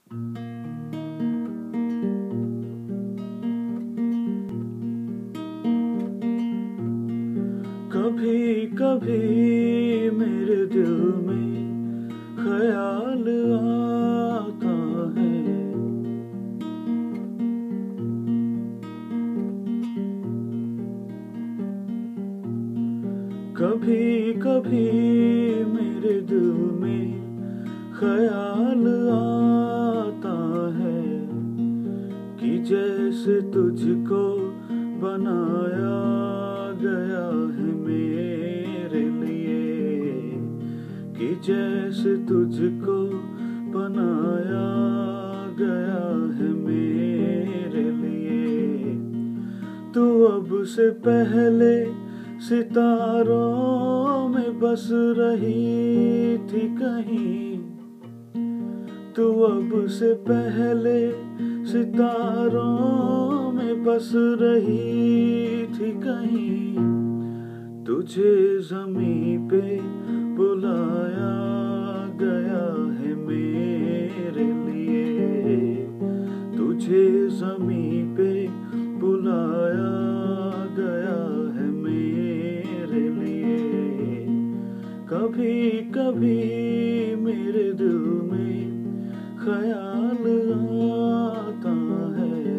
कभी कभी मेरे दिल में ख्याल आता है, कभी कभी मेरे दिल में ख्याल आता है कि जैसे तुझको बनाया गया है मेरे लिए, कि जैसे तुझको बनाया गया है मेरे लिए। तू अब से पहले सितारों में बस रही थी कहीं, तू अब से पहले सितारों में बस रही थी कहीं। तुझे ज़मीं पे बुलाया गया है मेरे लिए, तुझे ज़मीं पे बुलाया गया है मेरे लिए। कभी कभी मेरे दिल में ख्याल आता है,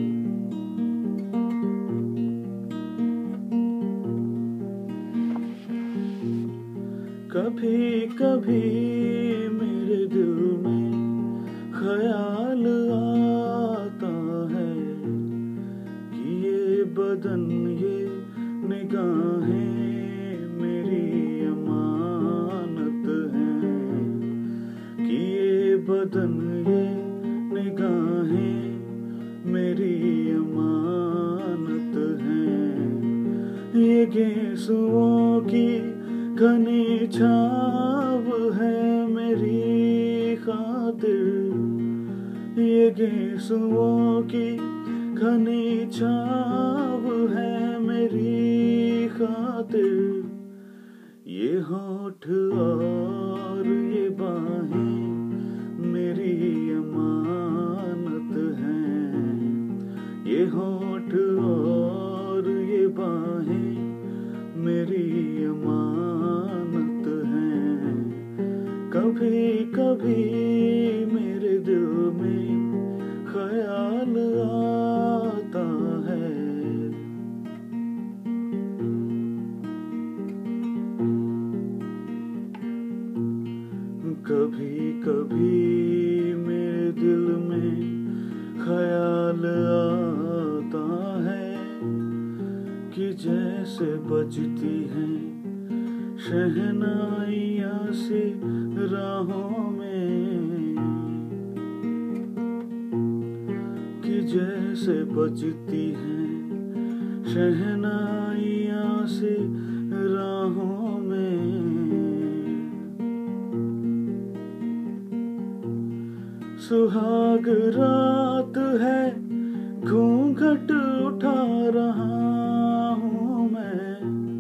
कभी कभी मेरे दिल में ख्याल आता है कि ये बदन ये निगाहें मेरी अमानत हैं, कि ये बदन ये निगाहें मेरी अमानत हैं। ये गेसुओं की घनी छाव है मेरी खातिर, ये गेसुओं की घनी छाव है मेरी खातिर। ये होठ और ये बाहें मेरी अमानत हैं, ये होठ और ये बाहें मेरी अमानत हैं। कभी कभी मेरे दिल में ख्याल आता है, कभी कभी मेरे दिल में ख्याल आता है कि जैसे बजती हैं शहनाइयाँ सी राहों में, कि जैसे बजती हैं शहनाइयाँ सी राहों में। सुहाग रात है घूंघट उठा रहा हूँ मैं,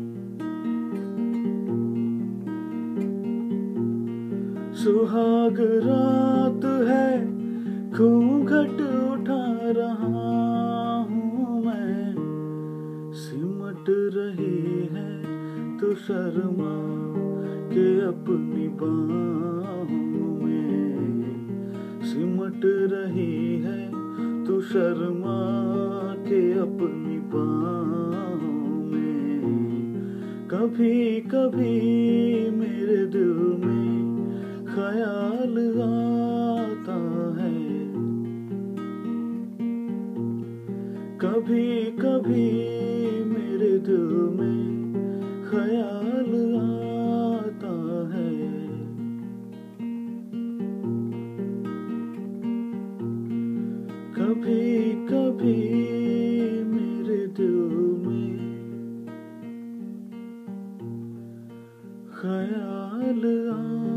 सुहाग रात है घूंघट उठा रहा हूँ मैं। सिमट रही है तू शर्मा के अपनी बाहों में, सिमट रही है तू शर्मा के अपनी बाहों में। कभी कभी मेरे दिल में ख्याल आता है, कभी कभी मेरे दिल में ख्याल आता है, कभी कभी मेरे दिल में ख्याल आता है।